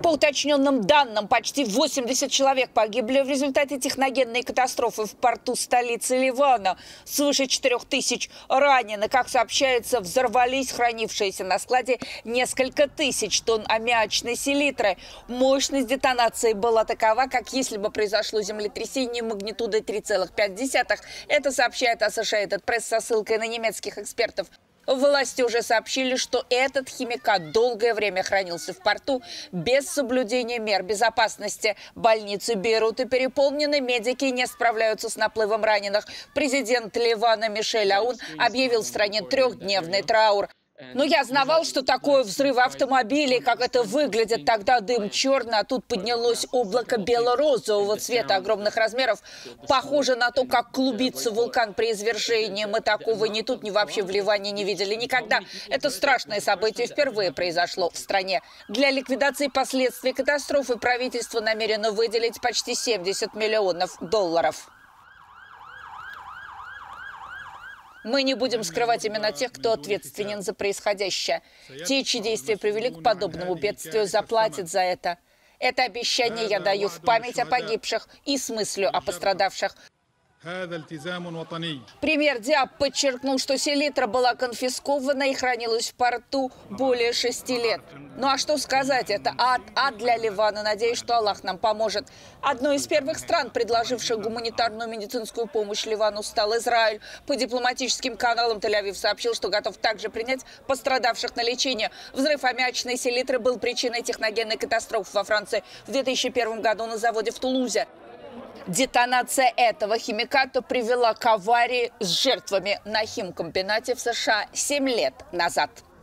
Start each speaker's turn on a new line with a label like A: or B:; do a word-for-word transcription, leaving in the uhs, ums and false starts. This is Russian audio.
A: По уточненным данным, почти восемьдесят человек погибли в результате техногенной катастрофы в порту столицы Ливана. Свыше четырёх тысяч ранены. Как сообщается, взорвались хранившиеся на складе несколько тысяч тонн аммиачной селитры. Мощность детонации была такова, как если бы произошло землетрясение магнитудой три целых пять десятых. Это сообщает Associated Press со ссылкой на немецких экспертов. Власти уже сообщили, что этот химикат долгое время хранился в порту без соблюдения мер безопасности. Больницы Бейрута переполнены, медики не справляются с наплывом раненых. Президент Ливана Мишель Аун объявил в стране трехдневный траур. Но я знавал, что такое взрыв автомобилей, как это выглядит. Тогда дым черный, а тут поднялось облако бело-розового цвета огромных размеров. Похоже на то, как клубится вулкан при извержении. Мы такого ни тут, ни вообще в Ливане не видели никогда. Это страшное событие впервые произошло в стране. Для ликвидации последствий катастрофы правительство намерено выделить почти семьдесят миллионов долларов. Мы не будем скрывать имена тех, кто ответственен за происходящее. Те, чьи действия привели к подобному бедствию, заплатят за это. Это обещание я даю в память о погибших и с мыслью о пострадавших. Премьер Диаб подчеркнул, что селитра была конфискована и хранилась в порту более шести лет. Ну а что сказать, это ад, ад для Ливана. Надеюсь, что Аллах нам поможет. Одной из первых стран, предложивших гуманитарную медицинскую помощь Ливану, стал Израиль. По дипломатическим каналам Тель-Авив сообщил, что готов также принять пострадавших на лечение. Взрыв аммиачной селитры был причиной техногенной катастрофы во Франции в две тысячи первом году на заводе в Тулузе. Детонация этого химиката привела к аварии с жертвами на химкомбинате в США семь лет назад.